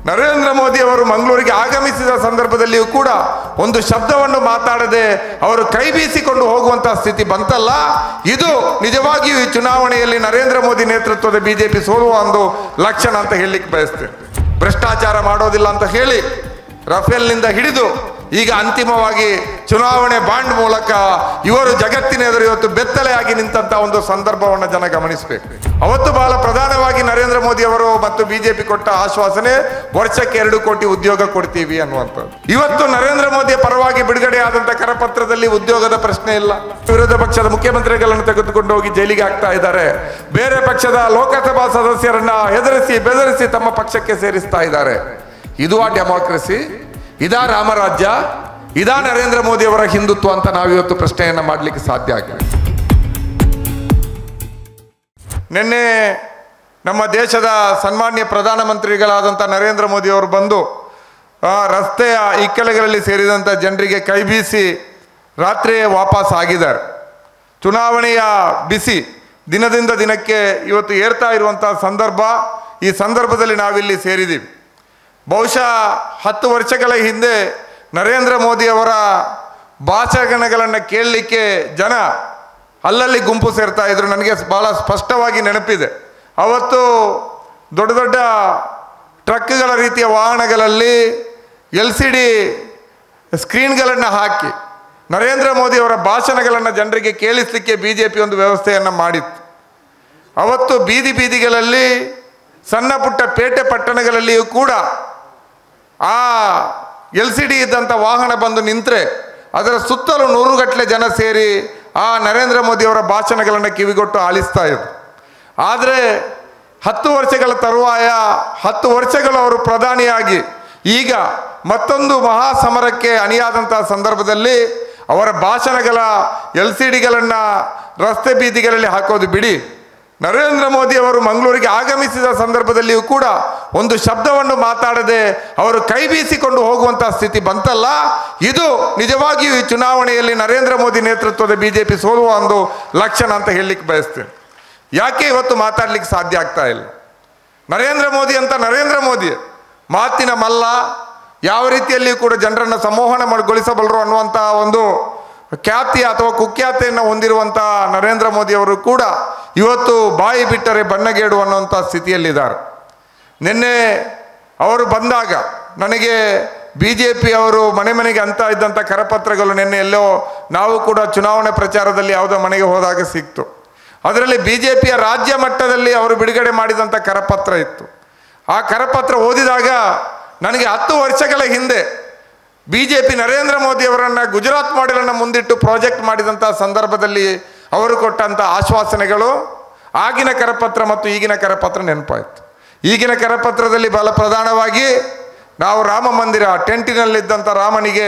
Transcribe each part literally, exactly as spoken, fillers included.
ನರೇಂದ್ರ ಮೋದಿ ಅವರು ಮಂಗಳೂರಿಗೆ ಆಗಮಿಸಿದ ಸಂದರ್ಭದಲ್ಲಿಯೂ ಕೂಡ ಒಂದು ಶಬ್ದವನ್ನು ಮಾತಾಡದೆ ಅವರು ಕೈ ಬೀಸಿಕೊಂಡು ಹೋಗುವಂತಹ ಸ್ಥಿತಿ ಬಂತಲ್ಲ, ಇದು ನಿಜವಾಗಿಯೂ ಈ ಚುನಾವಣೆಯಲ್ಲಿ ನರೇಂದ್ರ ಮೋದಿ ನೇತೃತ್ವದ ಬಿಜೆಪಿ ಸೋಲುವ ಒಂದು ಲಕ್ಷಣ ಅಂತ ಹೇಳಲಿಕ್ಕೆ ಬಯಸ್ತೇನೆ. ಭ್ರಷ್ಟಾಚಾರ ಮಾಡೋದಿಲ್ಲ ಅಂತ ಹೇಳಿ ರಫೇಲ್ನಿಂದ ಹಿಡಿದು ಈಗ ಅಂತಿಮವಾಗಿ ಚುನಾವಣೆ ಬಾಂಡ್ ಮೂಲಕ ಇವರು ಜಗತ್ತಿನ ಎದುರು ಇವತ್ತು ಬೆತ್ತಲೆಯಾಗಿ ನಿಂತಹ ಒಂದು ಸಂದರ್ಭವನ್ನು ಜನ ಗಮನಿಸಬೇಕು. ಅವತ್ತು ಬಹಳ ಪ್ರಧಾನವಾಗಿ ನರೇಂದ್ರ ಮೋದಿ ಅವರು ಮತ್ತು ಬಿಜೆಪಿ ಕೊಟ್ಟ ಆಶ್ವಾಸನೆ ವರ್ಷಕ್ಕೆ ಎರಡು ಕೋಟಿ ಉದ್ಯೋಗ ಕೊಡ್ತೀವಿ ಅನ್ನುವಂಥದ್ದು. ಇವತ್ತು ನರೇಂದ್ರ ಮೋದಿಯ ಪರವಾಗಿ ಬಿಡುಗಡೆ ಆದಂತಹ ಕರಪತ್ರದಲ್ಲಿ ಉದ್ಯೋಗದ ಪ್ರಶ್ನೆ ಇಲ್ಲ. ವಿರೋಧ ಪಕ್ಷದ ಮುಖ್ಯಮಂತ್ರಿಗಳನ್ನು ತೆಗೆದುಕೊಂಡು ಹೋಗಿ ಜೈಲಿಗೆ ಹಾಕ್ತಾ ಇದ್ದಾರೆ. ಬೇರೆ ಪಕ್ಷದ ಲೋಕಸಭಾ ಸದಸ್ಯರನ್ನ ಹೆದರಿಸಿ ಬೆದರಿಸಿ ತಮ್ಮ ಪಕ್ಷಕ್ಕೆ ಸೇರಿಸ್ತಾ ಇದ್ದಾರೆ. ಇದು ಆ ಡೆಮಾಕ್ರಸಿ, ಇದಾ ರಾಮರಾಜ್ಯ, ಇದಾ ನರೇಂದ್ರ ಮೋದಿ ಅವರ ಹಿಂದುತ್ವ ಅಂತ ನಾವಿವತ್ತು ಪ್ರಶ್ನೆಯನ್ನ ಮಾಡಲಿಕ್ಕೆ ಸಾಧ್ಯ ಆಗಿದೆ. ನಿನ್ನೆ ನಮ್ಮ ದೇಶದ ಸನ್ಮಾನ್ಯ ಪ್ರಧಾನಮಂತ್ರಿಗಳಾದಂಥ ನರೇಂದ್ರ ಮೋದಿ ಅವರು ಬಂದು ರಸ್ತೆಯ ಇಕ್ಕೆಲಗಳಲ್ಲಿ ಸೇರಿದಂಥ ಜನರಿಗೆ ಕೈ ಬೀಸಿ ರಾತ್ರಿಯೇ ವಾಪಸ್ ಆಗಿದ್ದಾರೆ. ಚುನಾವಣೆಯ ಬಿಸಿ ದಿನದಿಂದ ದಿನಕ್ಕೆ ಇವತ್ತು ಏರ್ತಾ ಇರುವಂಥ ಸಂದರ್ಭ. ಈ ಸಂದರ್ಭದಲ್ಲಿ ನಾವಿಲ್ಲಿ ಸೇರಿದ್ದೀವಿ. ಬಹುಶಃ ಹತ್ತು ವರ್ಷಗಳ ಹಿಂದೆ ನರೇಂದ್ರ ಮೋದಿ ಅವರ ಭಾಷಣಗಳನ್ನು ಕೇಳಲಿಕ್ಕೆ ಜನ ಅಲ್ಲಲ್ಲಿ ಗುಂಪು ಸೇರ್ತಾ ಇದ್ರು. ನನಗೆ ಭಾಳ ಸ್ಪಷ್ಟವಾಗಿ ನೆನಪಿದೆ. ಅವತ್ತು ದೊಡ್ಡ ದೊಡ್ಡ ಟ್ರಕ್ಗಳ ರೀತಿಯ ವಾಹನಗಳಲ್ಲಿ ಎಲ್ ಸಿ ಡಿ ಸ್ಕ್ರೀನ್ಗಳನ್ನು ಹಾಕಿ ನರೇಂದ್ರ ಮೋದಿ ಅವರ ಭಾಷಣಗಳನ್ನು ಜನರಿಗೆ ಕೇಳಿಸಲಿಕ್ಕೆ ಬಿ ಜೆ ಪಿ ಒಂದು ವ್ಯವಸ್ಥೆಯನ್ನು ಮಾಡಿತ್ತು. ಅವತ್ತು ಬೀದಿ ಬೀದಿಗಳಲ್ಲಿ ಸಣ್ಣ ಪುಟ್ಟ ಪೇಟೆ ಪಟ್ಟಣಗಳಲ್ಲಿಯೂ ಕೂಡ ಆ ಎಲ್ ಸಿ ಡಿ ಇದ್ದಂಥ ವಾಹನ ಬಂದು ನಿಂತರೆ ಅದರ ಸುತ್ತಲೂ ನೂರುಗಟ್ಟಲೆ ಜನ ಸೇರಿ ಆ ನರೇಂದ್ರ ಮೋದಿ ಅವರ ಭಾಷಣಗಳನ್ನು ಕಿವಿಗೊಟ್ಟು ಆಲಿಸ್ತಾ ಇದ್ರು. ಆದರೆ ಹತ್ತು ವರ್ಷಗಳ ತರುವಾಯ ಹತ್ತು ವರ್ಷಗಳು ಅವರು ಪ್ರಧಾನಿಯಾಗಿ ಈಗ ಮತ್ತೊಂದು ಮಹಾ ಸಮರಕ್ಕೆ ಅಣಿಯಾದಂಥ ಸಂದರ್ಭದಲ್ಲಿ ಅವರ ಭಾಷಣಗಳ ಎಲ್ ಸಿ ಡಿಗಳನ್ನು ರಸ್ತೆ ಬೀದಿಗಳಲ್ಲಿ ಹಾಕೋದು ಬಿಡಿ, ನರೇಂದ್ರ ಮೋದಿ ಅವರು ಮಂಗಳೂರಿಗೆ ಆಗಮಿಸಿದ ಸಂದರ್ಭದಲ್ಲಿಯೂ ಕೂಡ ಒಂದು ಶಬ್ದವನ್ನು ಮಾತಾಡದೆ ಅವರು ಕೈ ಬೀಸಿಕೊಂಡು ಹೋಗುವಂತಹ ಸ್ಥಿತಿ ಬಂತಲ್ಲ, ಇದು ನಿಜವಾಗಿಯೂ ಈ ಚುನಾವಣೆಯಲ್ಲಿ ನರೇಂದ್ರ ಮೋದಿ ನೇತೃತ್ವದ ಬಿಜೆಪಿ ಸೋಲುವ ಒಂದು ಲಕ್ಷಣ ಅಂತ ಹೇಳಲಿಕ್ಕೆ ಬಯಸ್ತೇನೆ. ಯಾಕೆ ಇವತ್ತು ಮಾತಾಡ್ಲಿಕ್ಕೆ ಸಾಧ್ಯ ಆಗ್ತಾ ಇಲ್ಲ? ನರೇಂದ್ರ ಮೋದಿ ಅಂತ ನರೇಂದ್ರ ಮೋದಿ ಮಾತಿನ ಮಲ್ಲ, ಯಾವ ರೀತಿಯಲ್ಲಿ ಕೂಡ ಜನರನ್ನು ಸಂಮೋಹನ ಮಾಡಿಗೊಳಿಸಬಲ್ಲರು ಅನ್ನುವಂಥ ಒಂದು ಖ್ಯಾತಿ ಅಥವಾ ಕುಖ್ಯಾತಿಯನ್ನು ಹೊಂದಿರುವಂಥ ನರೇಂದ್ರ ಮೋದಿ ಅವರು ಕೂಡ ಇವತ್ತು ಬಾಯಿ ಬಿಟ್ಟರೆ ಬಣ್ಣಗೇಡು ಅನ್ನುವಂಥ ಸ್ಥಿತಿಯಲ್ಲಿದ್ದಾರೆ. ನಿನ್ನೆ ಅವರು ಬಂದಾಗ ನನಗೆ ಬಿ ಜೆ ಪಿ ಅವರು ಮನೆ ಮನೆಗೆ ಅಂತ ಇದ್ದಂಥ ಕರಪತ್ರಗಳು ನಿನ್ನೆ ಎಲ್ಲೋ ನಾವು ಕೂಡ ಚುನಾವಣೆ ಪ್ರಚಾರದಲ್ಲಿ ಯಾವುದೋ ಮನೆಗೆ ಹೋದಾಗ ಸಿಕ್ತು. ಅದರಲ್ಲಿ ಬಿ ಜೆ ಪಿಯ ರಾಜ್ಯ ಮಟ್ಟದಲ್ಲಿ ಅವರು ಬಿಡುಗಡೆ ಮಾಡಿದಂಥ ಕರಪತ್ರ ಇತ್ತು. ಆ ಕರಪತ್ರ ಓದಿದಾಗ ನನಗೆ ಹತ್ತು ವರ್ಷಗಳ ಹಿಂದೆ B J P Narendra Modi ಅವರನ್ನು ಗುಜರಾತ್ ಮಾಡೆಲನ್ನು ಮುಂದಿಟ್ಟು ಪ್ರಾಜೆಕ್ಟ್ ಮಾಡಿದಂಥ ಸಂದರ್ಭದಲ್ಲಿ ಅವರು ಕೊಟ್ಟಂಥ ಆಶ್ವಾಸನೆಗಳು, ಆಗಿನ ಕರಪತ್ರ ಮತ್ತು ಈಗಿನ ಕರಪತ್ರ ನೆನಪಾಯಿತು. ಈಗಿನ ಕರಪತ್ರದಲ್ಲಿ ಬಹಳ ಪ್ರಧಾನವಾಗಿ ನಾವು ರಾಮ ಮಂದಿರ ಟೆಂಟಿನಲ್ಲಿದ್ದಂಥ ರಾಮನಿಗೆ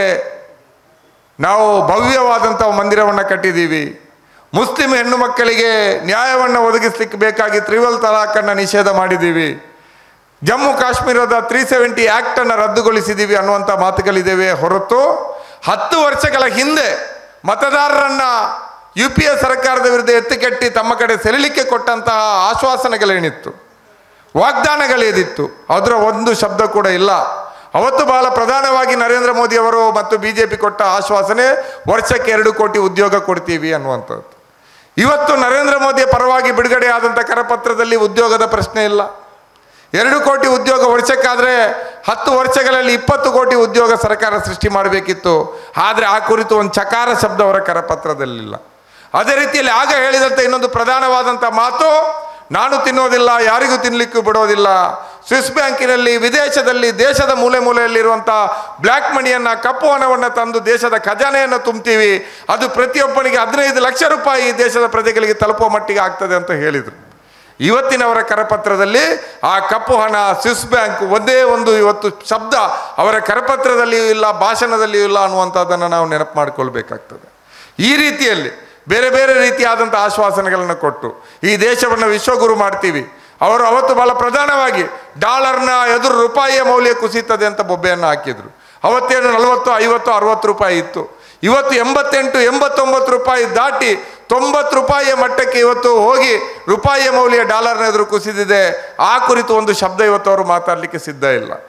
ನಾವು ಭವ್ಯವಾದಂಥ ಮಂದಿರವನ್ನು ಕಟ್ಟಿದ್ದೀವಿ, ಮುಸ್ಲಿಂ ಹೆಣ್ಣು ಮಕ್ಕಳಿಗೆ ನ್ಯಾಯವನ್ನು ಒದಗಿಸ್ಲಿಕ್ಕೆ ಬೇಕಾಗಿ ತ್ರಿವಲ್ ತಲಾಖನ್ನು ನಿಷೇಧ ಮಾಡಿದ್ದೀವಿ, ಜಮ್ಮು ಕಾಶ್ಮೀರದ ತ್ರೀ ಸೆವೆಂಟಿ ಆ್ಯಕ್ಟನ್ನು ರದ್ದುಗೊಳಿಸಿದ್ದೀವಿ ಅನ್ನುವಂಥ ಮಾತುಗಳಿದ್ದೇವೆ ಹೊರತು ಹತ್ತು ವರ್ಷಗಳ ಹಿಂದೆ ಮತದಾರರನ್ನು ಯು ಪಿ ಎ ಸರ್ಕಾರದ ವಿರುದ್ಧ ಎತ್ತಿಕಟ್ಟಿ ತಮ್ಮ ಕಡೆ ಸೆಳೆಯಲಿಕ್ಕೆ ಕೊಟ್ಟಂತಹ ಆಶ್ವಾಸನೆಗಳೇನಿತ್ತು, ವಾಗ್ದಾನಗಳೇನಿತ್ತು, ಅದರ ಒಂದು ಶಬ್ದ ಕೂಡ ಇಲ್ಲ. ಅವತ್ತು ಬಹಳ ಪ್ರಧಾನವಾಗಿ ನರೇಂದ್ರ ಮೋದಿ ಅವರು ಮತ್ತು ಬಿ ಜೆ ಪಿ ಕೊಟ್ಟ ಆಶ್ವಾಸನೆ ವರ್ಷಕ್ಕೆ ಎರಡು ಕೋಟಿ ಉದ್ಯೋಗ ಕೊಡ್ತೀವಿ ಅನ್ನುವಂಥದ್ದು. ಇವತ್ತು ನರೇಂದ್ರ ಮೋದಿಯ ಪರವಾಗಿ ಬಿಡುಗಡೆ ಆದಂಥ ಕರಪತ್ರದಲ್ಲಿ ಉದ್ಯೋಗದ ಪ್ರಶ್ನೆ ಇಲ್ಲ. ಎರಡು ಕೋಟಿ ಉದ್ಯೋಗ ವರ್ಷಕ್ಕಾದರೆ ಹತ್ತು ವರ್ಷಗಳಲ್ಲಿ ಇಪ್ಪತ್ತು ಕೋಟಿ ಉದ್ಯೋಗ ಸರ್ಕಾರ ಸೃಷ್ಟಿ ಮಾಡಬೇಕಿತ್ತು. ಆದರೆ ಆ ಕುರಿತು ಒಂದು ಚಕಾರ ಶಬ್ದ ಅವರ ಕರಪತ್ರದಲ್ಲಿಲ್ಲ. ಅದೇ ರೀತಿಯಲ್ಲಿ ಆಗ ಹೇಳಿದಂಥ ಇನ್ನೊಂದು ಪ್ರಧಾನವಾದಂಥ ಮಾತು, ನಾನು ತಿನ್ನೋದಿಲ್ಲ, ಯಾರಿಗೂ ತಿನ್ನಲಿಕ್ಕೂ ಬಿಡೋದಿಲ್ಲ, ಸ್ವಿಸ್ ಬ್ಯಾಂಕಿನಲ್ಲಿ ವಿದೇಶದಲ್ಲಿ ದೇಶದ ಮೂಲೆ ಮೂಲೆಯಲ್ಲಿರುವಂಥ ಬ್ಲ್ಯಾಕ್ ಮನಿಯನ್ನು ಕಪ್ಪು ಹಣವನ್ನು ತಂದು ದೇಶದ ಖಜಾನೆಯನ್ನು ತುಂಬ್ತೀವಿ, ಅದು ಪ್ರತಿಯೊಬ್ಬನಿಗೆ ಹದಿನೈದು ಲಕ್ಷ ರೂಪಾಯಿ ದೇಶದ ಪ್ರಜೆಗಳಿಗೆ ತಲುಪುವ ಮಟ್ಟಿಗೆ ಆಗ್ತದೆ ಅಂತ ಹೇಳಿದರು. ಇವತ್ತಿನವರ ಕರಪತ್ರದಲ್ಲಿ ಆ ಕಪ್ಪು ಹಣ, ಸ್ವಿಸ್ ಬ್ಯಾಂಕ್ ಒಂದೇ ಒಂದು ಇವತ್ತು ಶಬ್ದ ಅವರ ಕರಪತ್ರದಲ್ಲಿಯೂ ಇಲ್ಲ, ಭಾಷಣದಲ್ಲಿಯೂ ಇಲ್ಲ ಅನ್ನುವಂಥದ್ದನ್ನು ನಾವು ನೆನಪು ಮಾಡಿಕೊಳ್ಬೇಕಾಗ್ತದೆ. ಈ ರೀತಿಯಲ್ಲಿ ಬೇರೆ ಬೇರೆ ರೀತಿಯಾದಂಥ ಆಶ್ವಾಸನೆಗಳನ್ನು ಕೊಟ್ಟು ಈ ದೇಶವನ್ನು ವಿಶ್ವಗುರು ಮಾಡ್ತೀವಿ. ಅವರು ಅವತ್ತು ಬಹಳ ಪ್ರಧಾನವಾಗಿ ಡಾಲರ್ನ ಎದುರು ರೂಪಾಯಿಯ ಮೌಲ್ಯ ಕುಸಿತದೆ ಅಂತ ಬೊಬ್ಬೆಯನ್ನು ಹಾಕಿದರು. ಅವತ್ತೇನು ನಲವತ್ತು ಐವತ್ತು ಅರವತ್ತು ರೂಪಾಯಿ ಇತ್ತು, ಇವತ್ತು ಎಂಬತ್ತೆಂಟು ಎಂಬತ್ತೊಂಬತ್ತು ರೂಪಾಯಿ ದಾಟಿ ತೊಂಬತ್ತು ರೂಪಾಯಿಯ ಮಟ್ಟಕ್ಕೆ ಇವತ್ತು ಹೋಗಿ ರೂಪಾಯಿಯ ಮೌಲ್ಯ ಡಾಲರ್ನ ಎದುರು ಕುಸಿದಿದೆ. ಆ ಕುರಿತು ಒಂದು ಶಬ್ದ ಇವತ್ತು ಅವರು ಮಾತಾಡಲಿಕ್ಕೆ ಸಿದ್ಧ ಇಲ್ಲ.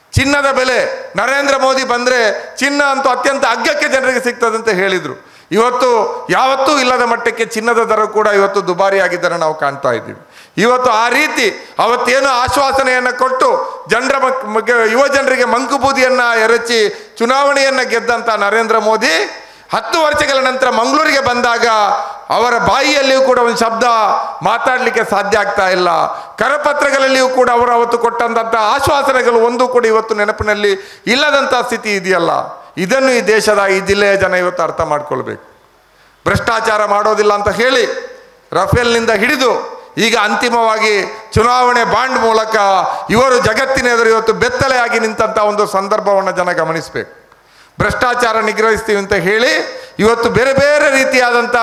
ಚಿನ್ನದ ಬೆಲೆ ನರೇಂದ್ರ ಮೋದಿ ಬಂದರೆ ಚಿನ್ನ ಅಂತೂ ಅತ್ಯಂತ ಅಗ್ಗಕ್ಕೆ ಜನರಿಗೆ ಸಿಗ್ತದೆ ಅಂತ ಹೇಳಿದರು. ಇವತ್ತು ಯಾವತ್ತೂ ಇಲ್ಲದ ಮಟ್ಟಕ್ಕೆ ಚಿನ್ನದ ದರ ಕೂಡ ಇವತ್ತು ದುಬಾರಿ ಆಗಿದ್ದನ್ನು ನಾವು ಕಾಣ್ತಾ ಇದ್ದೀವಿ. ಇವತ್ತು ಆ ರೀತಿ ಅವತ್ತೇನು ಆಶ್ವಾಸನೆಯನ್ನು ಕೊಟ್ಟು ಜನರ ಯುವ ಜನರಿಗೆ ಮಂಕುಬೂದಿಯನ್ನು ಎರಚಿ ಚುನಾವಣೆಯನ್ನು ಗೆದ್ದಂಥ ನರೇಂದ್ರ ಮೋದಿ ಹತ್ತು ವರ್ಷಗಳ ನಂತರ ಮಂಗಳೂರಿಗೆ ಬಂದಾಗ ಅವರ ಬಾಯಿಯಲ್ಲಿಯೂ ಕೂಡ ಒಂದು ಶಬ್ದ ಮಾತಾಡಲಿಕ್ಕೆ ಸಾಧ್ಯ ಆಗ್ತಾ ಇಲ್ಲ. ಕರಪತ್ರಗಳಲ್ಲಿಯೂ ಕೂಡ ಅವರು ಅವತ್ತು ಕೊಟ್ಟಂಥ ಆಶ್ವಾಸನೆಗಳು ಒಂದು ಕೂಡ ಇವತ್ತು ನೆನಪಿನಲ್ಲಿ ಇಲ್ಲದಂಥ ಸ್ಥಿತಿ ಇದೆಯಲ್ಲ. ಇದನ್ನು ಈ ದೇಶದ ಈ ಜಿಲ್ಲೆಯ ಜನ ಇವತ್ತು ಅರ್ಥ ಮಾಡ್ಕೊಳ್ಬೇಕು. ಭ್ರಷ್ಟಾಚಾರ ಮಾಡೋದಿಲ್ಲ ಅಂತ ಹೇಳಿ ರಫೇಲ್ನಿಂದ ಹಿಡಿದು ಈಗ ಅಂತಿಮವಾಗಿ ಚುನಾವಣೆ ಬಾಂಡ್ ಮೂಲಕ ಇವರು ಜಗತ್ತಿನ ಎದುರು ಇವತ್ತು ಬೆತ್ತಲೆಯಾಗಿ ನಿಂತಹ ಒಂದು ಸಂದರ್ಭವನ್ನು ಜನ ಗಮನಿಸಬೇಕು. ಭ್ರಷ್ಟಾಚಾರ ನಿಗ್ರಹಿಸ್ತೀವಿ ಅಂತ ಹೇಳಿ ಇವತ್ತು ಬೇರೆ ಬೇರೆ ರೀತಿಯಾದಂಥ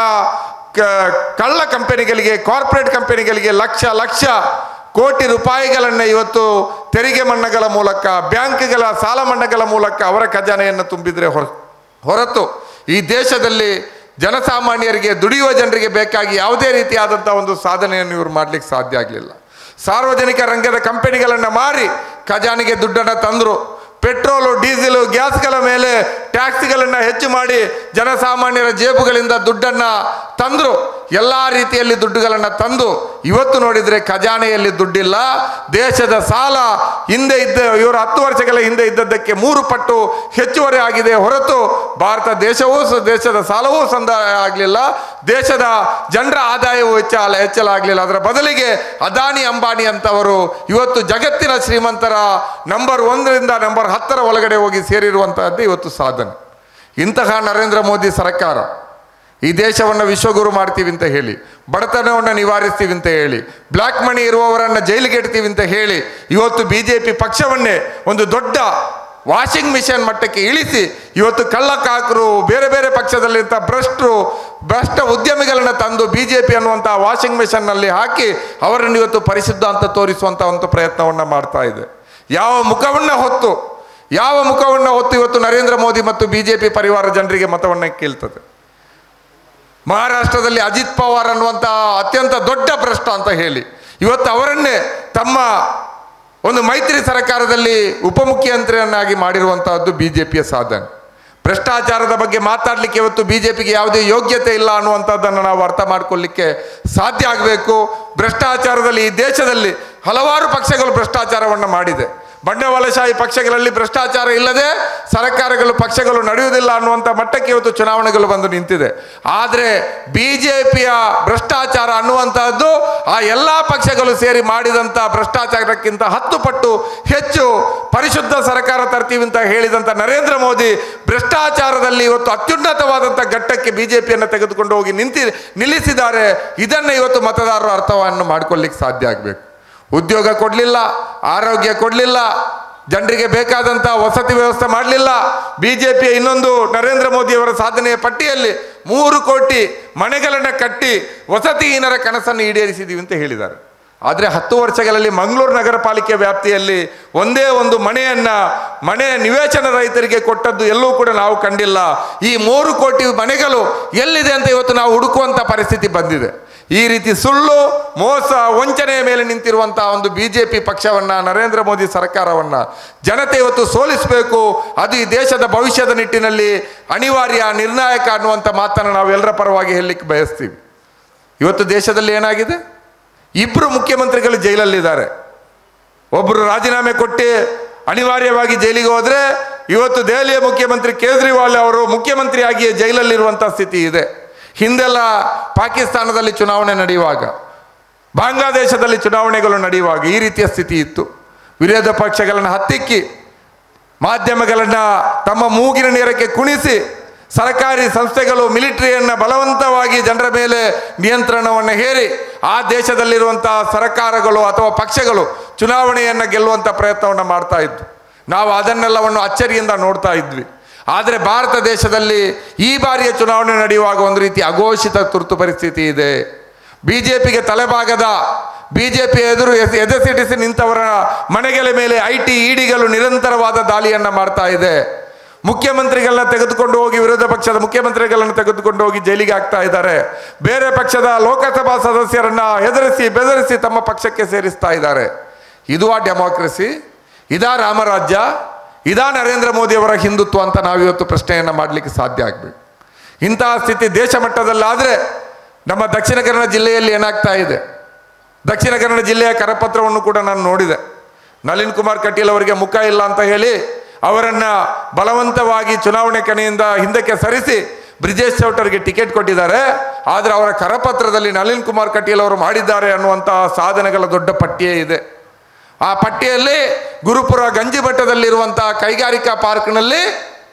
ಕಳ್ಳ ಕಂಪನಿಗಳಿಗೆ, ಕಾರ್ಪೊರೇಟ್ ಕಂಪನಿಗಳಿಗೆ ಲಕ್ಷ ಲಕ್ಷ ಕೋಟಿ ರೂಪಾಯಿಗಳನ್ನು ಇವತ್ತು ತೆರಿಗೆ ಮನ್ನಾಗಳ ಮೂಲಕ, ಬ್ಯಾಂಕ್ಗಳ ಸಾಲ ಮನ್ನಾಗಳ ಮೂಲಕ ಅವರ ಖಜಾನೆಯನ್ನು ತುಂಬಿದರೆ ಹೊರ ಹೊರತು ಈ ದೇಶದಲ್ಲಿ ಜನಸಾಮಾನ್ಯರಿಗೆ, ದುಡಿಯುವ ಜನರಿಗೆ ಬೇಕಾಗಿ ಯಾವುದೇ ರೀತಿಯಾದಂಥ ಒಂದು ಸಾಧನೆಯನ್ನು ಇವರು ಮಾಡಲಿಕ್ಕೆ ಸಾಧ್ಯ ಆಗಲಿಲ್ಲ. ಸಾರ್ವಜನಿಕ ರಂಗದ ಕಂಪನಿಗಳನ್ನು ಮಾರಿ ಖಜಾನೆಗೆ ದುಡ್ಡನ್ನು ತಂದರು. ಪೆಟ್ರೋಲು, ಡೀಸೆಲು, ಗ್ಯಾಸ್ಗಳ ಮೇಲೆ ಟ್ಯಾಕ್ಸ್ಗಳನ್ನು ಹೆಚ್ಚು ಮಾಡಿ ಜನಸಾಮಾನ್ಯರ ಜೇಬುಗಳಿಂದ ದುಡ್ಡನ್ನು ತಂದರು. ಎಲ್ಲ ರೀತಿಯಲ್ಲಿ ದುಡ್ಡುಗಳನ್ನು ತಂದು ಇವತ್ತು ನೋಡಿದರೆ ಖಜಾನೆಯಲ್ಲಿ ದುಡ್ಡಿಲ್ಲ. ದೇಶದ ಸಾಲ ಹಿಂದೆ ಇದ್ದ ಇವರು ಹತ್ತು ವರ್ಷಗಳ ಹಿಂದೆ ಇದ್ದದ್ದಕ್ಕೆ ಮೂರು ಪಟ್ಟು ಹೆಚ್ಚುವರಿ ಆಗಿದೆ ಹೊರತು ಭಾರತ ದೇಶವೂ ದೇಶದ ಸಾಲವೂ ಸಂದಾಯ ಆಗಲಿಲ್ಲ, ದೇಶದ ಜನರ ಆದಾಯವೂ ಹೆಚ್ಚ ಹೆಚ್ಚಳ ಆಗಲಿಲ್ಲ. ಅದರ ಬದಲಿಗೆ ಅದಾನಿ ಅಂಬಾನಿ ಅಂತವರು ಇವತ್ತು ಜಗತ್ತಿನ ಶ್ರೀಮಂತರ ನಂಬರ್ ಒಂದರಿಂದ ನಂಬರ್ ಹತ್ತರ ಒಳಗಡೆ ಹೋಗಿ ಸೇರಿರುವಂತಹದ್ದು ಇವತ್ತು ಸಾಧನೆ. ಇಂತಹ ನರೇಂದ್ರ ಮೋದಿ ಸರ್ಕಾರ ಈ ದೇಶವನ್ನು ವಿಶ್ವಗುರು ಮಾಡ್ತೀವಿ ಅಂತ ಹೇಳಿ, ಬಡತನವನ್ನು ನಿವಾರಿಸ್ತೀವಿ ಅಂತ ಹೇಳಿ, ಬ್ಲ್ಯಾಕ್ ಮನಿ ಇರುವವರನ್ನು ಜೈಲಿಗೆ ಇಡ್ತೀವಿ ಅಂತ ಹೇಳಿ ಇವತ್ತು ಬಿ ಜೆ ಪಿ ಪಕ್ಷವನ್ನೇ ಒಂದು ದೊಡ್ಡ ವಾಷಿಂಗ್ ಮಿಷನ್ ಮಟ್ಟಕ್ಕೆ ಇಳಿಸಿ ಇವತ್ತು ಕಳ್ಳಕಾಕರು, ಬೇರೆ ಬೇರೆ ಪಕ್ಷದಲ್ಲಿಂಥ ಭ್ರಷ್ಟರು, ಭ್ರಷ್ಟ ಉದ್ಯಮಿಗಳನ್ನು ತಂದು ಬಿ ಜೆ ಪಿ ಅನ್ನುವಂಥ ವಾಷಿಂಗ್ ಮಿಷನ್ನಲ್ಲಿ ಹಾಕಿ ಅವರನ್ನು ಇವತ್ತು ಪರಿಶುದ್ಧ ಅಂತ ತೋರಿಸುವಂಥ ಒಂದು ಪ್ರಯತ್ನವನ್ನು ಮಾಡ್ತಾ ಇದೆ. ಯಾವ ಮುಖವನ್ನು ಹೊತ್ತು ಯಾವ ಮುಖವನ್ನು ಹೊತ್ತು ಇವತ್ತು ನರೇಂದ್ರ ಮೋದಿ ಮತ್ತು ಬಿ ಜೆ ಪಿ ಪರಿವಾರ ಜನರಿಗೆ ಮತವನ್ನು ಕೇಳ್ತದೆ. ಮಹಾರಾಷ್ಟ್ರದಲ್ಲಿ ಅಜಿತ್ ಪವಾರ್ ಅನ್ನುವಂಥ ಅತ್ಯಂತ ದೊಡ್ಡ ಭ್ರಷ್ಟ ಅಂತ ಹೇಳಿ ಇವತ್ತು ಅವರನ್ನೇ ತಮ್ಮ ಒಂದು ಮೈತ್ರಿ ಸರ್ಕಾರದಲ್ಲಿ ಉಪಮುಖ್ಯಮಂತ್ರಿಯನ್ನಾಗಿ ಮಾಡಿರುವಂತಹದ್ದು ಬಿ ಜೆ ಪಿಯ ಸಾಧನೆ. ಭ್ರಷ್ಟಾಚಾರದ ಬಗ್ಗೆ ಮಾತಾಡಲಿಕ್ಕೆ ಇವತ್ತು ಬಿ ಜೆ ಪಿಗೆ ಯಾವುದೇ ಯೋಗ್ಯತೆ ಇಲ್ಲ ಅನ್ನುವಂಥದ್ದನ್ನು ನಾವು ಅರ್ಥ ಮಾಡಿಕೊಳ್ಳಿಕ್ಕೆ ಸಾಧ್ಯ ಆಗಬೇಕು. ಭ್ರಷ್ಟಾಚಾರದಲ್ಲಿ ಈ ದೇಶದಲ್ಲಿ ಹಲವಾರು ಪಕ್ಷಗಳು ಭ್ರಷ್ಟಾಚಾರವನ್ನು ಮಾಡಿದೆ. ಬಂಡವಾಳಶಾಹಿ ಪಕ್ಷಗಳಲ್ಲಿ ಭ್ರಷ್ಟಾಚಾರ ಇಲ್ಲದೆ ಸರ್ಕಾರಗಳು ಪಕ್ಷಗಳು ನಡೆಯುವುದಿಲ್ಲ ಅನ್ನುವಂಥ ಮಟ್ಟಕ್ಕೆ ಇವತ್ತು ಚುನಾವಣೆಗಳು ಬಂದು ನಿಂತಿದೆ. ಆದರೆ ಬಿ ಜೆ ಪಿಯ ಭ್ರಷ್ಟಾಚಾರ ಅನ್ನುವಂಥದ್ದು ಆ ಎಲ್ಲ ಪಕ್ಷಗಳು ಸೇರಿ ಮಾಡಿದಂಥ ಭ್ರಷ್ಟಾಚಾರಕ್ಕಿಂತ ಹತ್ತು ಪಟ್ಟು ಹೆಚ್ಚು ಪರಿಶುದ್ಧ ಸರ್ಕಾರ ತರ್ತೀವಿ ಅಂತ ಹೇಳಿದಂಥ ನರೇಂದ್ರ ಮೋದಿ ಭ್ರಷ್ಟಾಚಾರದಲ್ಲಿ ಇವತ್ತು ಅತ್ಯುನ್ನತವಾದಂಥ ಘಟ್ಟಕ್ಕೆ ಬಿ ಜೆ ಪಿಯನ್ನು ತೆಗೆದುಕೊಂಡು ಹೋಗಿ ನಿಂತಿ ನಿಲ್ಲಿಸಿದ್ದಾರೆ. ಇದನ್ನು ಇವತ್ತು ಮತದಾರರು ಅರ್ಥವನ್ನು ಮಾಡಿಕೊಳ್ಳಿಕ್ಕೆ ಸಾಧ್ಯ ಆಗಬೇಕು. ಉದ್ಯೋಗ ಕೊಡಲಿಲ್ಲ, ಆರೋಗ್ಯ ಕೊಡಲಿಲ್ಲ, ಜನರಿಗೆ ಬೇಕಾದಂಥ ವಸತಿ ವ್ಯವಸ್ಥೆ ಮಾಡಲಿಲ್ಲ. ಬಿ ಜೆ ಪಿಯ ಇನ್ನೊಂದು ನರೇಂದ್ರ ಮೋದಿಯವರ ಸಾಧನೆಯ ಪಟ್ಟಿಯಲ್ಲಿ ಮೂರು ಕೋಟಿ ಮನೆಗಳನ್ನು ಕಟ್ಟಿ ವಸತಿಹೀನರ ಕನಸನ್ನು ಈಡೇರಿಸಿದ್ದೀವಿ ಅಂತ ಹೇಳಿದ್ದಾರೆ. ಆದರೆ ಹತ್ತು ವರ್ಷಗಳಲ್ಲಿ ಮಂಗಳೂರು ನಗರ ಪಾಲಿಕೆ ವ್ಯಾಪ್ತಿಯಲ್ಲಿ ಒಂದೇ ಒಂದು ಮನೆಯನ್ನು ಮನೆ ನಿವೇಶನ ರೈತರಿಗೆ ಕೊಟ್ಟದ್ದು ಎಲ್ಲೂ ಕೂಡ ನಾವು ಕಂಡಿಲ್ಲ. ಈ ಮೂರು ಕೋಟಿ ಮನೆಗಳು ಎಲ್ಲಿದೆ ಅಂತ ಇವತ್ತು ನಾವು ಹುಡುಕುವಂಥ ಪರಿಸ್ಥಿತಿ ಬಂದಿದೆ. ಈ ರೀತಿ ಸುಳ್ಳು, ಮೋಸ, ವಂಚನೆಯ ಮೇಲೆ ನಿಂತಿರುವಂಥ ಒಂದು ಬಿ ಜೆ ಪಿ ಪಕ್ಷವನ್ನು, ನರೇಂದ್ರ ಮೋದಿ ಸರ್ಕಾರವನ್ನು ಜನತೆ ಇವತ್ತು ಸೋಲಿಸಬೇಕು. ಅದು ಈ ದೇಶದ ಭವಿಷ್ಯದ ನಿಟ್ಟಿನಲ್ಲಿ ಅನಿವಾರ್ಯ, ನಿರ್ಣಾಯಕ ಅನ್ನುವಂಥ ಮಾತನ್ನು ನಾವು ಎಲ್ಲರ ಪರವಾಗಿ ಹೇಳಲಿಕ್ಕೆ ಬಯಸ್ತೀವಿ. ಇವತ್ತು ದೇಶದಲ್ಲಿ ಏನಾಗಿದೆ? ಇಬ್ಬರು ಮುಖ್ಯಮಂತ್ರಿಗಳು ಜೈಲಲ್ಲಿದ್ದಾರೆ. ಒಬ್ಬರು ರಾಜೀನಾಮೆ ಕೊಟ್ಟು ಅನಿವಾರ್ಯವಾಗಿ ಜೈಲಿಗೆ ಹೋದರೆ ಇವತ್ತು ದೆಹಲಿಯ ಮುಖ್ಯಮಂತ್ರಿ ಕೇಜ್ರಿವಾಲ್ ಅವರು ಮುಖ್ಯಮಂತ್ರಿಯಾಗಿಯೇ ಜೈಲಲ್ಲಿರುವಂಥ ಸ್ಥಿತಿ ಇದೆ. ಹಿಂದೆಲ್ಲ ಪಾಕಿಸ್ತಾನದಲ್ಲಿ ಚುನಾವಣೆ ನಡೆಯುವಾಗ, ಬಾಂಗ್ಲಾದೇಶದಲ್ಲಿ ಚುನಾವಣೆಗಳು ನಡೆಯುವಾಗ ಈ ರೀತಿಯ ಸ್ಥಿತಿ ಇತ್ತು. ವಿರೋಧ ಪಕ್ಷಗಳನ್ನು ಹತ್ತಿಕ್ಕಿ, ಮಾಧ್ಯಮಗಳನ್ನು ತಮ್ಮ ಮೂಗಿನ ನೇರಕ್ಕೆ ಕುಣಿಸಿ, ಸರ್ಕಾರಿ ಸಂಸ್ಥೆಗಳು ಮಿಲಿಟರಿಯನ್ನು ಬಲವಂತವಾಗಿ ಜನರ ಮೇಲೆ ನಿಯಂತ್ರಣವನ್ನು ಹೇರಿ ಆ ದೇಶದಲ್ಲಿರುವಂಥ ಸರ್ಕಾರಗಳು ಅಥವಾ ಪಕ್ಷಗಳು ಚುನಾವಣೆಯನ್ನು ಗೆಲ್ಲುವಂಥ ಪ್ರಯತ್ನವನ್ನು ಮಾಡ್ತಾ ಇದ್ವು. ನಾವು ಅದನ್ನೆಲ್ಲವನ್ನು ಅಚ್ಚರಿಯಿಂದ ನೋಡ್ತಾ ಇದ್ವಿ. ಆದರೆ ಭಾರತ ದೇಶದಲ್ಲಿ ಈ ಬಾರಿಯ ಚುನಾವಣೆ ನಡೆಯುವಾಗ ಒಂದು ರೀತಿ ಅಘೋಷಿತ ತುರ್ತು ಪರಿಸ್ಥಿತಿ ಇದೆ. ಬಿ ಜೆ ಪಿಗೆ ತಲೆಭಾಗದ ಬಿ ಜೆ ಪಿ ಎದುರು ಎದೆಸಿಡಿಸಿ ನಿಂತವರ ಮನೆಗಳ ಮೇಲೆ ಐ ಟಿ ಇಡಿಗಳು ನಿರಂತರವಾದ ದಾಳಿಯನ್ನು ಮಾಡ್ತಾ ಇದೆ. ಮುಖ್ಯಮಂತ್ರಿಗಳನ್ನ ತೆಗೆದುಕೊಂಡು ಹೋಗಿ, ವಿರೋಧ ಪಕ್ಷದ ಮುಖ್ಯಮಂತ್ರಿಗಳನ್ನು ತೆಗೆದುಕೊಂಡು ಹೋಗಿ ಜೈಲಿಗೆ ಹಾಕ್ತಾ ಇದ್ದಾರೆ. ಬೇರೆ ಪಕ್ಷದ ಲೋಕಸಭಾ ಸದಸ್ಯರನ್ನ ಹೆದರಿಸಿ ಬೆದರಿಸಿ ತಮ್ಮ ಪಕ್ಷಕ್ಕೆ ಸೇರಿಸ್ತಾ ಇದ್ದಾರೆ. ಇದು ಆ ಡೆಮಾಕ್ರಸಿ? ಇದಾ ರಾಮರಾಜ್ಯ, ಇದಾ ನರೇಂದ್ರ ಮೋದಿಯವರ ಹಿಂದುತ್ವ ಅಂತ ನಾವಿವತ್ತು ಪ್ರಶ್ನೆಯನ್ನು ಮಾಡಲಿಕ್ಕೆ ಸಾಧ್ಯ ಆಗಬೇಕು. ಇಂತಹ ಸ್ಥಿತಿ ದೇಶ ಮಟ್ಟದಲ್ಲಾದರೆ ನಮ್ಮ ದಕ್ಷಿಣ ಕನ್ನಡ ಜಿಲ್ಲೆಯಲ್ಲಿ ಏನಾಗ್ತಾ ಇದೆ? ದಕ್ಷಿಣ ಕನ್ನಡ ಜಿಲ್ಲೆಯ ಕರಪತ್ರವನ್ನು ಕೂಡ ನಾನು ನೋಡಿದೆ. ನಳಿನ್ ಕುಮಾರ್ ಕಟೀಲ್ ಅವರಿಗೆ ಮುಖ ಇಲ್ಲ ಅಂತ ಹೇಳಿ ಅವರನ್ನು ಬಲವಂತವಾಗಿ ಚುನಾವಣೆ ಕಣೆಯಿಂದ ಹಿಂದಕ್ಕೆ ಸರಿಸಿ ಬ್ರಿಜೇಶ್ ಚೌಟರ್ಗೆ ಟಿಕೆಟ್ ಕೊಟ್ಟಿದ್ದಾರೆ. ಆದರೆ ಅವರ ಕರಪತ್ರದಲ್ಲಿ ನಳಿನ್ ಕುಮಾರ್ ಕಟೀಲ್ ಅವರು ಮಾಡಿದ್ದಾರೆ ಅನ್ನುವಂತಹ ಸಾಧನೆಗಳ ದೊಡ್ಡ ಪಟ್ಟಿಯೇ ಇದೆ. ಆ ಪಟ್ಟಿಯಲ್ಲಿ ಗುರುಪುರ ಗಂಜಿಮಠದಲ್ಲಿರುವಂತಹ ಕೈಗಾರಿಕಾ ಪಾರ್ಕ್ನಲ್ಲಿ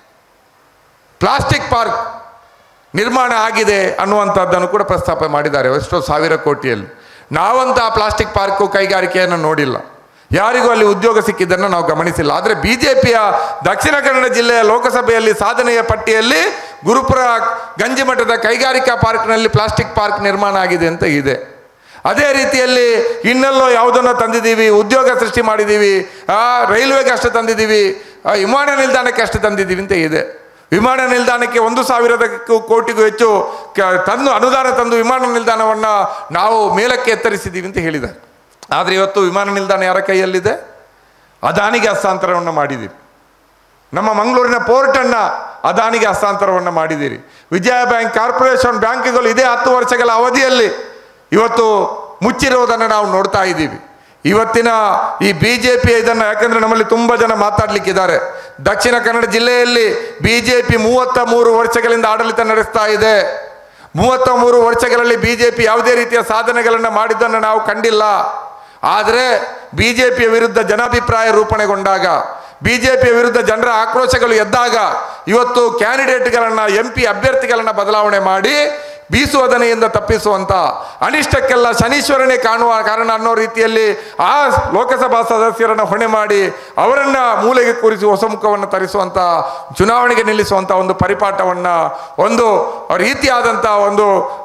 ಪ್ಲಾಸ್ಟಿಕ್ ಪಾರ್ಕ್ ನಿರ್ಮಾಣ ಆಗಿದೆ ಅನ್ನುವಂಥದ್ದನ್ನು ಕೂಡ ಪ್ರಸ್ತಾಪ ಮಾಡಿದ್ದಾರೆ. ಎಷ್ಟೋ ಸಾವಿರ ಕೋಟಿಯಲ್ಲಿ. ನಾವಂತ ಆ ಪ್ಲಾಸ್ಟಿಕ್ ಪಾರ್ಕು ಕೈಗಾರಿಕೆಯನ್ನು ನೋಡಿಲ್ಲ, ಯಾರಿಗೂ ಅಲ್ಲಿ ಉದ್ಯೋಗ ಸಿಕ್ಕಿದ್ದನ್ನು ನಾವು ಗಮನಿಸಿಲ್ಲ. ಆದರೆ ಬಿ ಜೆ ಪಿಯ ದಕ್ಷಿಣ ಕನ್ನಡ ಜಿಲ್ಲೆಯ ಲೋಕಸಭೆಯಲ್ಲಿ ಸಾಧನೆಯ ಪಟ್ಟಿಯಲ್ಲಿ ಗುರುಪುರ ಗಂಜಿಮಠದ ಕೈಗಾರಿಕಾ ಪಾರ್ಕ್ನಲ್ಲಿ ಪ್ಲಾಸ್ಟಿಕ್ ಪಾರ್ಕ್ ನಿರ್ಮಾಣ ಆಗಿದೆ ಅಂತ ಇದೆ. ಅದೇ ರೀತಿಯಲ್ಲಿ ಇನ್ನೆಲ್ಲೋ ಯಾವುದನ್ನು ತಂದಿದ್ದೀವಿ, ಉದ್ಯೋಗ ಸೃಷ್ಟಿ ಮಾಡಿದ್ದೀವಿ, ರೈಲ್ವೆಗೆ ಅಷ್ಟು ತಂದಿದ್ದೀವಿ, ವಿಮಾನ ನಿಲ್ದಾಣಕ್ಕೆ ಅಷ್ಟು ತಂದಿದ್ದೀವಿ ಅಂತ ಇದೆ. ವಿಮಾನ ನಿಲ್ದಾಣಕ್ಕೆ ಒಂದು ಸಾವಿರದ ಕೋಟಿಗೂ ಹೆಚ್ಚು ತಂದು ಅನುದಾನ ತಂದು ವಿಮಾನ ನಿಲ್ದಾಣವನ್ನು ನಾವು ಮೇಲಕ್ಕೆ ಎತ್ತರಿಸಿದ್ದೀವಿ ಅಂತ ಹೇಳಿದ್ದಾರೆ. ಆದರೆ ಇವತ್ತು ವಿಮಾನ ನಿಲ್ದಾಣ ಯಾರ ಕೈಯಲ್ಲಿದೆ? ಅದಾನಿಗೆ ಹಸ್ತಾಂತರವನ್ನು ಮಾಡಿದ್ದೀರಿ. ನಮ್ಮ ಮಂಗಳೂರಿನ ಪೋರ್ಟನ್ನು ಅದಾನಿಗೆ ಹಸ್ತಾಂತರವನ್ನು ಮಾಡಿದ್ದೀರಿ. ವಿಜಯ ಬ್ಯಾಂಕ್, ಕಾರ್ಪೊರೇಷನ್ ಬ್ಯಾಂಕ್ಗಳು ಇದೇ ಹತ್ತು ವರ್ಷಗಳ ಅವಧಿಯಲ್ಲಿ ಇವತ್ತು ಮುಚ್ಚಿರೋದನ್ನು ನಾವು ನೋಡ್ತಾ ಇದ್ದೀವಿ. ಇವತ್ತಿನ ಈ ಬಿ ಜೆ ಪಿ ಇದನ್ನು, ಯಾಕಂದರೆ ನಮ್ಮಲ್ಲಿ ತುಂಬ ಜನ ಮಾತಾಡಲಿಕ್ಕಿದ್ದಾರೆ. ದಕ್ಷಿಣ ಕನ್ನಡ ಜಿಲ್ಲೆಯಲ್ಲಿ ಬಿ ಜೆ ಪಿ ಮೂವತ್ತ ಮೂರು ವರ್ಷಗಳಿಂದ ಆಡಳಿತ ನಡೆಸ್ತಾ ಇದೆ. ಮೂವತ್ತ ಮೂರು ವರ್ಷಗಳಲ್ಲಿ ಬಿ ಜೆ ಪಿ ಯಾವುದೇ ರೀತಿಯ ಸಾಧನೆಗಳನ್ನು ಮಾಡಿದ್ದನ್ನು ನಾವು ಕಂಡಿಲ್ಲ. ಆದರೆ ಬಿ ಜೆ ಪಿಯ ವಿರುದ್ಧ ಜನಾಭಿಪ್ರಾಯ ರೂಪಣೆಗೊಂಡಾಗ, ಬಿ ಜೆ ಪಿಯ ವಿರುದ್ಧ ಜನರ ಆಕ್ರೋಶಗಳು ಎದ್ದಾಗ ಇವತ್ತು ಕ್ಯಾಂಡಿಡೇಟ್ಗಳನ್ನು, ಎಂ ಪಿ ಅಭ್ಯರ್ಥಿಗಳನ್ನು ಬದಲಾವಣೆ ಮಾಡಿ ಬೀಸುವದನೆಯಿಂದ ತಪ್ಪಿಸುವಂಥ, ಅನಿಷ್ಟಕ್ಕೆಲ್ಲ ಶನೀಶ್ವರನೇ ಕಾಣುವ ಕಾರಣ ಅನ್ನೋ ರೀತಿಯಲ್ಲಿ ಆ ಲೋಕಸಭಾ ಸದಸ್ಯರನ್ನು ಹೊಣೆ ಮಾಡಿ ಅವರನ್ನು ಮೂಲೆಗೆ ಕೂರಿಸಿ ಹೊಸ ಮುಖವನ್ನು ತರಿಸುವಂಥ, ಚುನಾವಣೆಗೆ ನಿಲ್ಲಿಸುವಂಥ ಒಂದು ಪರಿಪಾಠವನ್ನು, ಒಂದು ರೀತಿಯಾದಂಥ ಒಂದು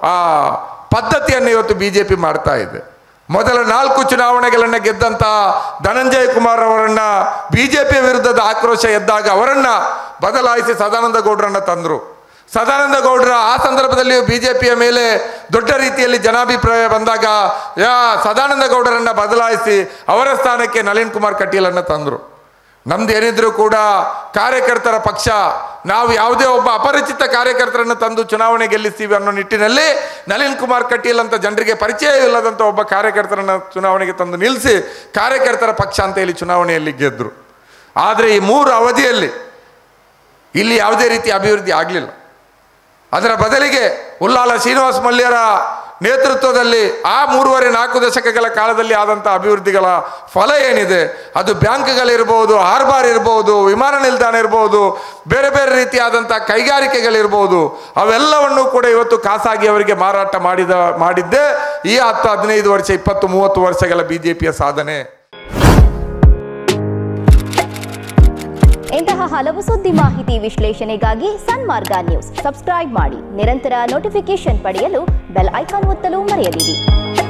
ಪದ್ಧತಿಯನ್ನು ಇವತ್ತು ಬಿ ಜೆ ಪಿ ಮಾಡ್ತಾ ಇದೆ. ಮೊದಲ ನಾಲ್ಕು ಚುನಾವಣೆಗಳನ್ನು ಗೆದ್ದಂಥ ಧನಂಜಯ ಕುಮಾರ್ ಅವರನ್ನು ಬಿ ಜೆ ಪಿಯ ವಿರುದ್ಧದ ಆಕ್ರೋಶ ಎದ್ದಾಗ ಅವರನ್ನು ಬದಲಾಯಿಸಿ ಸದಾನಂದ ಗೌಡರನ್ನು ತಂದರು. ಸದಾನಂದ ಗೌಡರ ಆ ಸಂದರ್ಭದಲ್ಲಿ ಬಿ ಜೆ ಪಿಯ ಮೇಲೆ ದೊಡ್ಡ ರೀತಿಯಲ್ಲಿ ಜನಾಭಿಪ್ರಾಯ ಬಂದಾಗ ಯಾ ಸದಾನಂದ ಗೌಡರನ್ನು ಬದಲಾಯಿಸಿ ಅವರ ಸ್ಥಾನಕ್ಕೆ ನಳಿನ್ ಕುಮಾರ್ ಕಟೀಲನ್ನು ತಂದರು. ನಮ್ದು ಏನಿದ್ರು ಕೂಡ ಕಾರ್ಯಕರ್ತರ ಪಕ್ಷ, ನಾವು ಯಾವುದೇ ಒಬ್ಬ ಅಪರಿಚಿತ ಕಾರ್ಯಕರ್ತರನ್ನು ತಂದು ಚುನಾವಣೆ ಗೆಲ್ಲಿಸ್ತೀವಿ ಅನ್ನೋ ನಿಟ್ಟಿನಲ್ಲಿ ನಳಿನ್ ಕುಮಾರ್ ಕಟೀಲ್ ಅಂತ ಜನರಿಗೆ ಪರಿಚಯವಿಲ್ಲದಂಥ ಒಬ್ಬ ಕಾರ್ಯಕರ್ತರನ್ನು ಚುನಾವಣೆಗೆ ತಂದು ನಿಲ್ಲಿಸಿ ಕಾರ್ಯಕರ್ತರ ಪಕ್ಷ ಅಂತ ಹೇಳಿ ಚುನಾವಣೆಯಲ್ಲಿ ಗೆದ್ದರು. ಆದರೆ ಈ ಮೂರು ಅವಧಿಯಲ್ಲಿ ಇಲ್ಲಿ ಯಾವುದೇ ರೀತಿ ಅಭಿವೃದ್ಧಿ ಆಗಲಿಲ್ಲ. ಅದರ ಬದಲಿಗೆ ಉಲ್ಲಾಲ ಶ್ರೀನಿವಾಸ ಮಲ್ಯರ ನೇತೃತ್ವದಲ್ಲಿ ಆ ಮೂರುವರೆ ನಾಲ್ಕು ದಶಕಗಳ ಕಾಲದಲ್ಲಿ ಆದಂಥ ಅಭಿವೃದ್ಧಿಗಳ ಫಲ ಏನಿದೆ, ಅದು ಬ್ಯಾಂಕ್ಗಳಿರ್ಬೋದು, ಹಾರ್ಬಾರ್ ಇರ್ಬೋದು, ವಿಮಾನ ನಿಲ್ದಾಣ ಇರ್ಬೋದು, ಬೇರೆ ಬೇರೆ ರೀತಿಯಾದಂಥ ಕೈಗಾರಿಕೆಗಳಿರ್ಬೋದು, ಅವೆಲ್ಲವನ್ನು ಕೂಡ ಇವತ್ತು ಖಾಸಗಿ ಅವರಿಗೆ ಮಾರಾಟ ಮಾಡಿದ ಮಾಡಿದ್ದೇ ಈ ಹತ್ತು ಹದಿನೈದು ವರ್ಷ ಇಪ್ಪತ್ತು ಮೂವತ್ತು ವರ್ಷಗಳ ಬಿ ಜೆ ಪಿಯ ಸಾಧನೆ. ಇಂತಹ ಹಲವು ಸುದ್ದಿ ಮಾಹಿತಿ ವಿಶ್ಲೇಷಣೆಗಾಗಿ ಸನ್ಮಾರ್ಗ ನ್ಯೂಸ್ ಸಬ್ಸ್ಕ್ರೈಬ್ ಮಾಡಿ. ನಿರಂತರ ನೋಟಿಫಿಕೇಶನ್ ಪಡೆಯಲು ಬೆಲ್ ಐಕಾನ್ ಒತ್ತಲು ಮರೆಯದಿರಿ.